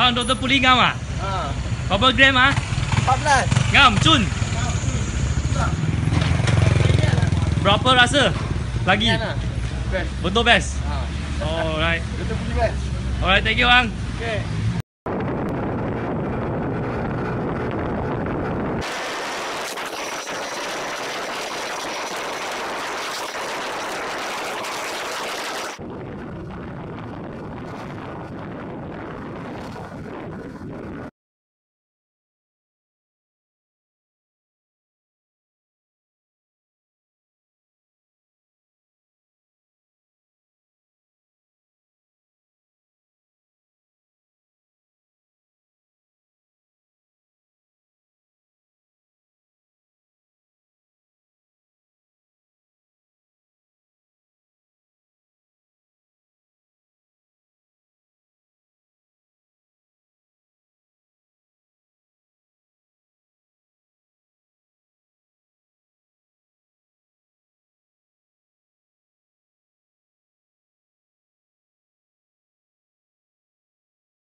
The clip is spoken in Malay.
Bang Dr. Puli ngam ah? Berapa gram ah? 14. Ngam, cun. Berapa rasa? Lagi? Best. Betul best? Alright. Dr. Puli best. Alright, thank you bang. Okay.